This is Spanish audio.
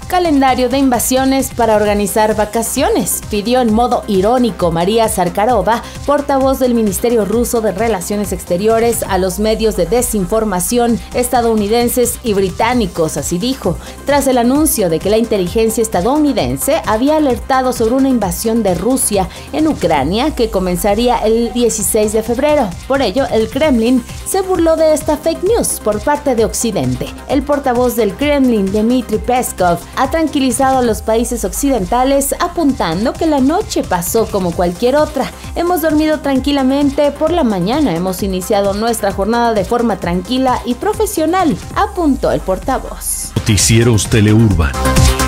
calendario de invasiones para organizar vacaciones, pidió en modo irónico María Zakharova, portavoz del Ministerio Ruso de Relaciones Exteriores, a los medios de desinformación estadounidenses y británicos, así dijo, tras el anuncio de que la inteligencia estadounidense había alertado sobre una invasión de Rusia en Ucrania que comenzaría el 16 de febrero. Por ello, el Kremlin se burló de esta fake news por parte de Occidente. El portavoz del Kremlin, Dmitry Peskov, ha tranquilizado a los países occidentales apuntando que la noche pasó como cualquier otra. Hemos dormido tranquilamente, por la mañana hemos iniciado nuestra jornada de forma tranquila y profesional, apuntó el portavoz. Noticieros Teleurban.